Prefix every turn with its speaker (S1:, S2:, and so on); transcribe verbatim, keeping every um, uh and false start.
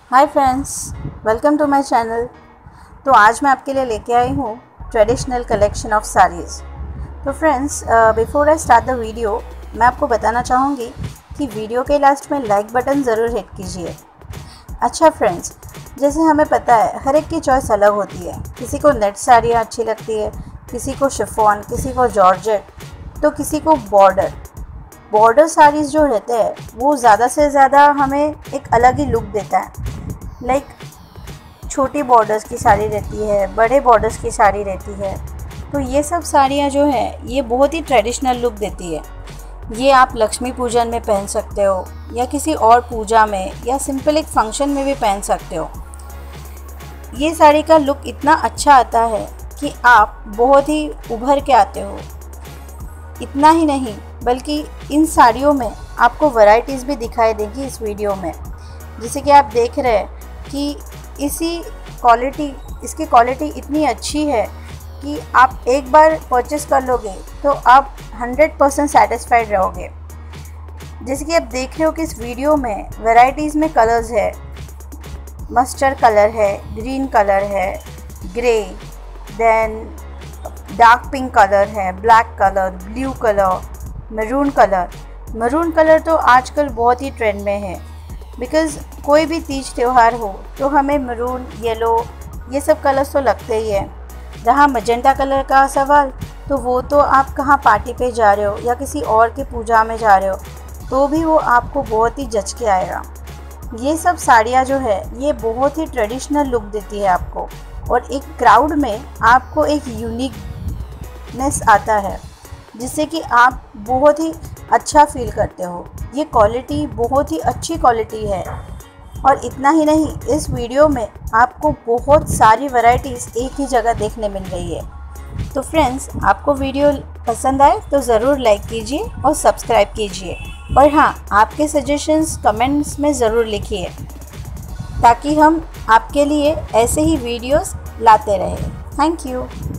S1: Hi friends, welcome to my channel. तो आज मैं आपके लिए लेके आई हूँ ट्रेडिशनल कलेक्शन ऑफ साड़ीज़। तो friends, before I start the video मैं आपको बताना चाहूँगी कि वीडियो के लास्ट में लाइक बटन ज़रूर हिट कीजिए। अच्छा फ्रेंड्स, जैसे हमें पता है हर एक की चॉइस अलग होती है। किसी को नेट साड़ियाँ अच्छी लगती है, किसी को शिफॉन, किसी को जॉर्जेट, तो किसी को बॉर्डर बॉर्डर साड़ीज़ जो रहते हैं वो ज़्यादा से ज़्यादा हमें एक अलग ही लुक देता है। लाइक छोटी बॉर्डर्स की साड़ी रहती है, बड़े बॉर्डर्स की साड़ी रहती है। तो ये सब साड़ियाँ जो है ये बहुत ही ट्रेडिशनल लुक देती है। ये आप लक्ष्मी पूजन में पहन सकते हो या किसी और पूजा में या सिंपल एक फंक्शन में भी पहन सकते हो। ये साड़ी का लुक इतना अच्छा आता है कि आप बहुत ही उभर के आते हो। इतना ही नहीं बल्कि इन साड़ियों में आपको वैरायटीज़ भी दिखाई देगी इस वीडियो में। जैसे कि आप देख रहे हैं कि इसी क्वालिटी इसकी क्वालिटी इतनी अच्छी है कि आप एक बार परचेस कर लोगे तो आप हंड्रेड परसेंट सेटिस्फाइड रहोगे। जैसे कि आप देख रहे हो कि इस वीडियो में वैरायटीज़ में कलर्स है। मस्टर्ड कलर है, ग्रीन कलर है, grey, then dark pink colour है, black colour, blue colour, maroon colour. Maroon colour तो आजकल बहुत ही ट्रेंड में है, बिकॉज़ कोई भी तीज त्यौहार हो तो हमें मैरून, येलो ये सब कलर्स तो लगते ही है। रहा मजेंटा कलर का सवाल, तो वो तो आप कहाँ पार्टी पे जा रहे हो या किसी और की पूजा में जा रहे हो तो भी वो आपको बहुत ही जच के आएगा। ये सब साड़ियाँ जो है ये बहुत ही ट्रेडिशनल लुक देती है आपको, और एक क्राउड में आपको एक यूनिकनेस आता है जिससे कि आप बहुत ही अच्छा फील करते हो। ये क्वालिटी बहुत ही अच्छी क्वालिटी है। और इतना ही नहीं, इस वीडियो में आपको बहुत सारी वैरायटीज़ एक ही जगह देखने मिल रही है। तो फ्रेंड्स, आपको वीडियो पसंद आए तो ज़रूर लाइक कीजिए और सब्सक्राइब कीजिए। और हाँ, आपके सजेशंस कमेंट्स में ज़रूर लिखिए ताकि हम आपके लिए ऐसे ही वीडियोस लाते रहें। Thank you.